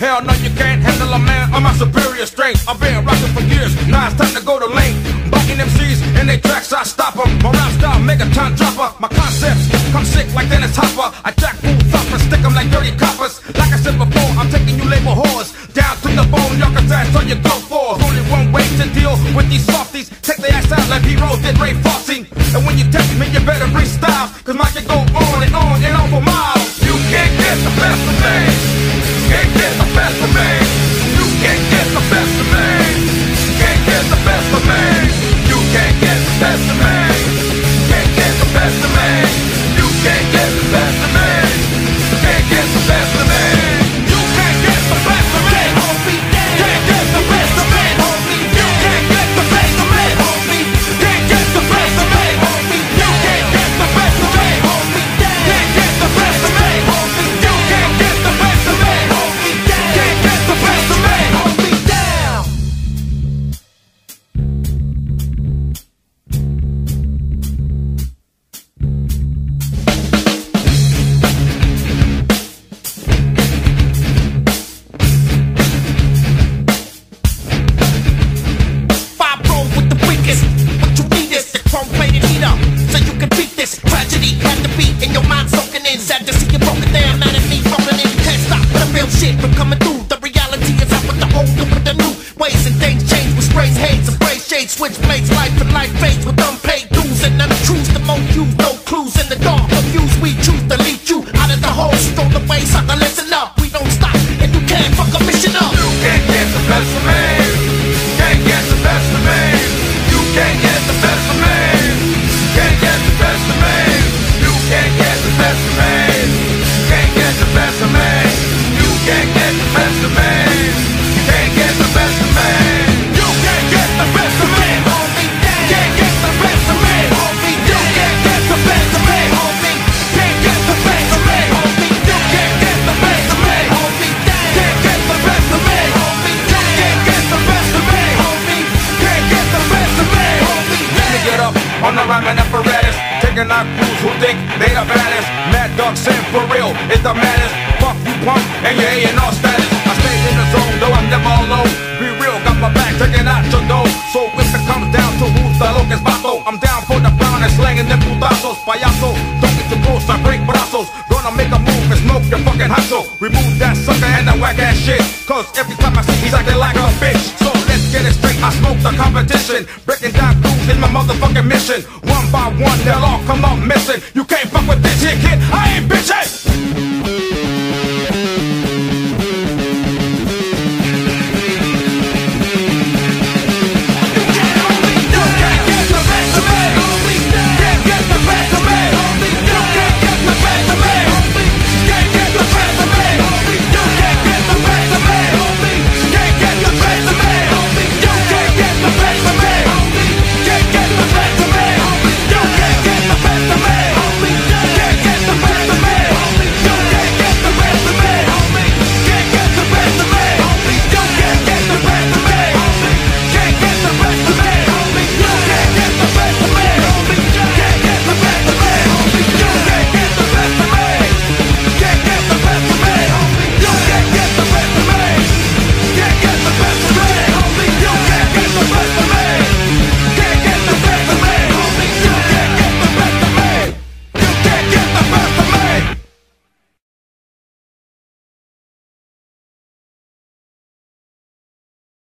Hell no, you can't handle a man of my superior strength. I've been rocking for years, now it's time to go to lane. Biting MCs in they tracks, I stop them. My rap style, megaton dropper. My concepts come sick like Dennis Hopper. I jack fools up and stick them like dirty coppers. Like I said before, I'm taking you label whores down to the bone, y'all can dance on your go for. Only one way to deal with these softies. Take their ass out like B-Rose did Ray Fosse. And when you test me, you better bring styles, cause mine can go on and on and on for miles. You can't get the best of me. Can't get the best of me. You can't get the best of me. Can't get the best of me. You can't get the best of me. Can't get the best of me. You can't get the best of me. Can't get the best of me. You can't get the best of me. Can't get the best of me. You can't get the best of me. Can't get the best of me. You can't get the best of me. Can't get the best of me. You can't get the best of me. Can't get the best of me. Hold me down. Five roll with the weakest. What you need is the chrome-plated heater, so you can beat this tragedy. Had to be in your mind soaking in. Sad to see you broken down, mad at me rolling in. Can't stop the real shit from coming through. The reality is out with the old and with the new. Ways and things change with sprays, haze, and spray shades. Switch blades, life and life fades with unpaid dues and untruths. The most used, no clues in the dark. Abuse, we choose to lead you out of the hole. Stole away, sucker, listen up. We don't stop, and you can't fuck a mission up. You can't get the best of me. Can't get the best of me. You can't get the best of me. Can't get the best of me. You can't get the best of me. Can't get the best of me. You can't get the best of me. Can't get the best of me. You can't get the best of me. Can't get the best of me. You can't get the best of me. Can't get the best of me. You can't get the best of me. Can't get the best of me. You can't get the best of me. Can't get the best of me. Let me get up on the rhyming apparatus, taking out crews who think they the baddest. Mad Dog saying for real, it's the maddest. Fuck you punk and you ain't all status. I stay in the zone, though I'm never alone. Be real, got my back, taking out your dough. So if it comes down to who's the locust vato, I'm down for the brown and slanging them putazos. Payaso, don't get too close, I break brazos. Gonna make a move and smoke your fucking hacho. Remove that sucker and that whack ass shit, cause every time I see he's acting like a bitch. So let's get it straight, I smoke the competition. Breaking down crews is my motherfucking mission. One by one, they'll all come up missing. You can't fuck with this here, kid, I ain't bitching.